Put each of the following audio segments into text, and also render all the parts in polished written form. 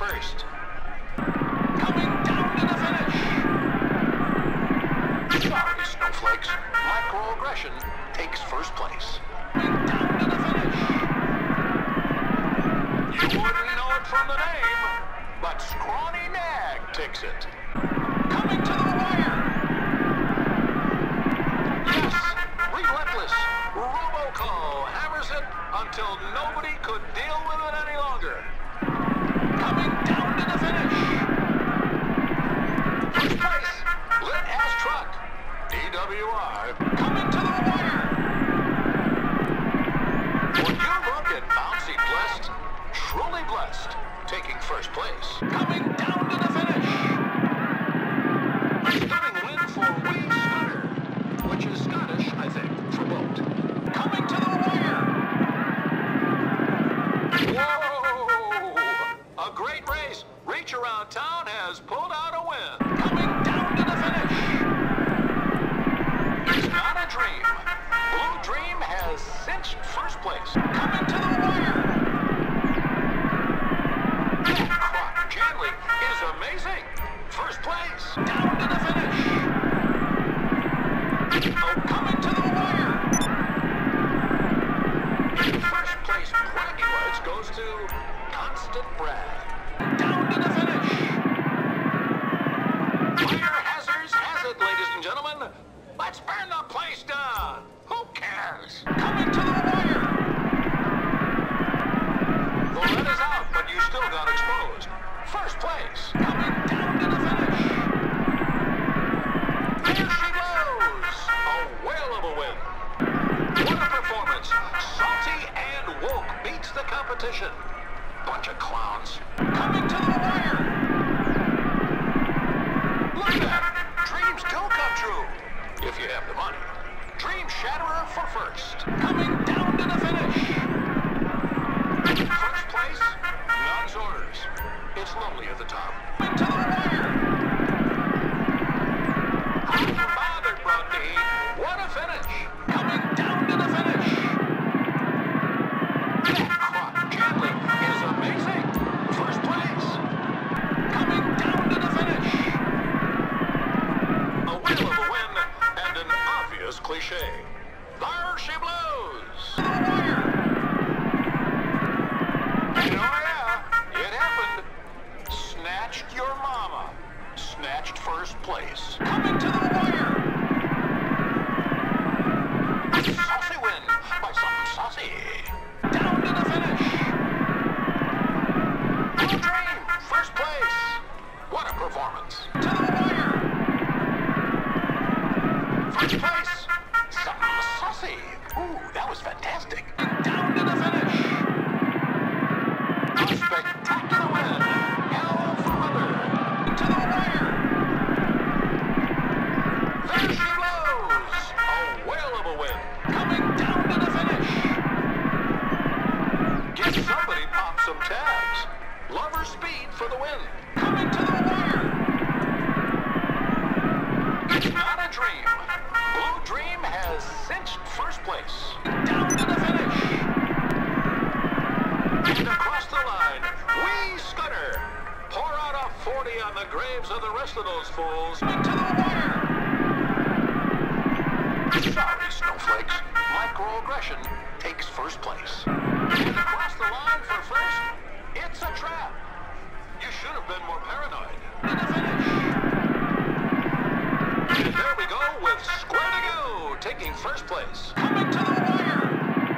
first. Coming down to the finish. Sorry, snowflakes. Microaggression takes first place. Coming down to the finish. You wouldn't know it from the name, but Scrawny Nag takes it. Coming to the wire. Yes, relentless. Roboco hammers it until nobody could deal with it any longer. Coming down to the finish. First place, lit as truck. DWI coming to the wire. When you look at Bouncy Blessed, truly blessed, taking first place. Coming down to the finish. A stunning win for Wee Scudder, which is Scottish, I think, for boat. Coming to the wire. Whoa! A great race. Reach Around Town has pulled out a win. Coming down to the finish. It's not a dream. Blue Dream has cinched first place. Coming to the wire. That Janley is amazing. First place. Down to the finish. Oh, coming to the wire. First place bragging rights goes to Constant Brad. Down to the finish. Fire hazards has it, ladies and gentlemen. Let's burn the place down. Who cares? Coming to the wire. The lead is out, but you still got exposed. First place. Coming down to the finish. There she goes. A whale of a win. What a performance. Salty and woke beats the competition. Bunch of clowns. Coming to the wire. Look at that. Dreams do come true. If you have the money. Dream Shatterer for first. Coming down to the finish. First place, none's orders. It's lonely at the top. Coming to the wire. Unbothered, Brody. What a finish. Coming down to the finish. That Janley is amazing. First place. Coming down to the finish. A whale of a win and an obvious cliche. There she blows. To the wire. And oh yeah, it happened. Snatched your mama. Snatched first place. Coming to the wire. A saucy win by something saucy. Down to the finish. Blue Dream, first place. What a performance. To the wire. First place. Something saucy. Ooh, that was fantastic. Down to the finish. A spectacular win. Hell for mother. To the wire. There she blows. A whale of a win. Coming down to the finish. Get somebody pop some tabs. Lover speed for the win. Coming to the wire. It's not a dream. Blue Dream has cinched first place. Down to the finish. And across the line, Wee Scudder. Pour out a 40 on the graves of the rest of those fools. Into the wire. Sorry, snowflakes. Microaggression takes first place. And across the line for first, it's a trap. You should have been more paranoid. To the finish. And there we go with Square to Go taking first place. Coming to the wire.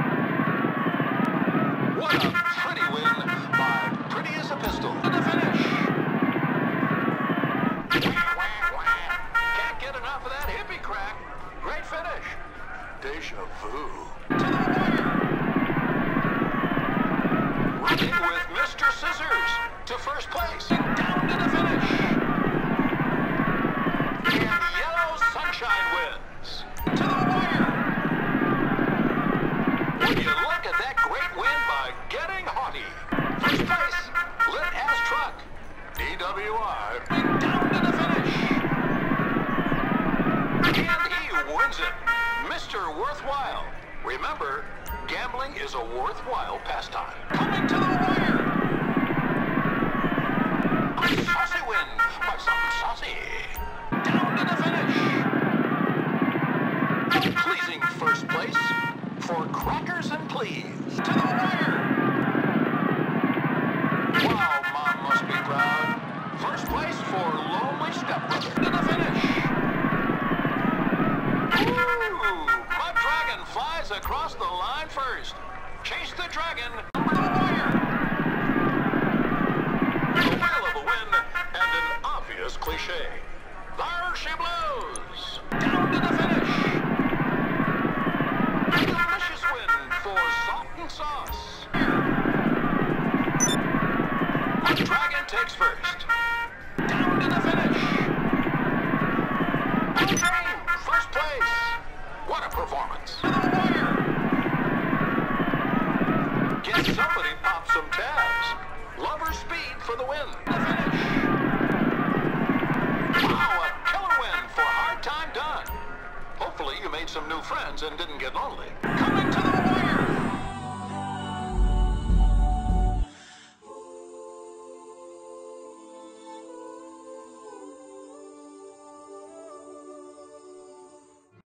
What a pretty win by Pretty as a Pistol. To the finish. Wah, wah, wah. Can't get enough of that hippie crack. Great finish. Deja vu. To the wire. Running with Mr. Scissors to first place. Down to the finish. And Yellow Sunshine wins. To the wire. When you look at that great win by Getting Haughty. First place, lit as truck. DWI. Down to the finish. And he wins it. Mr. Worthwhile. Remember, gambling is a worthwhile pastime. Coming to the wire. please. To the wire. Wow, Mom must be proud. First place for Lonely Stepbrother. To the finish. Ooh, Mud Dragon flies across the line first. Chase the dragon over the wire. A whale of a win and an obvious cliche. There she blows. Down to the finish. A delicious win for Salt and Sauce. Mud Dragon takes first. Down to the finish. Dream, first place. What a performance. To the wire. Get somebody pop some tabs. Lover Speed for the win. The finish. Wow, a killer win for Hard Time Done. Hopefully you made some new friends and didn't get lonely. Coming to the wire.